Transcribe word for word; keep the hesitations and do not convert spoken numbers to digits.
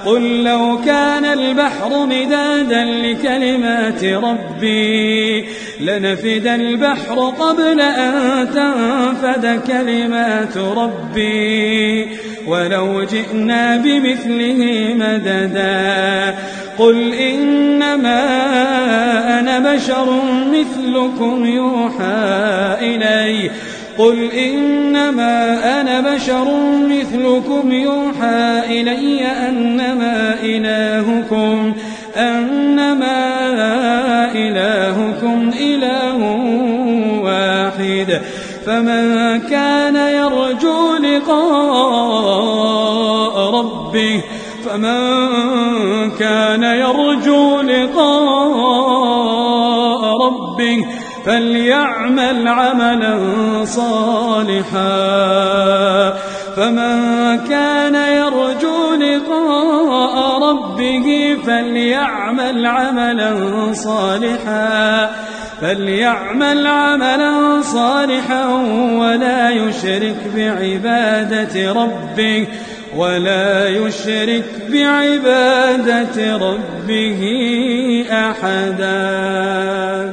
قل لو كان البحر مدادا لكلمات ربي لنفد البحر قبل أن تنفد كلمات ربي ولو جئنا بمثله مددا قل إنما أنا بشر مثلكم يوحى إلي قل إنما أنا بشر مثلكم يوحى إلي أنما إلهكم أنما إلهكم إله واحد فمن كان يرجو لقاء ربه فمن كان يرجو لقاء ربه فليعمل عملا صالحا فمن كان يرجو لقاء ربه فليعمل عملا صالحا فليعمل عملا صالحا ولا يشرك بعبادة ربه ولا يشرك بعبادة ربه أحدا.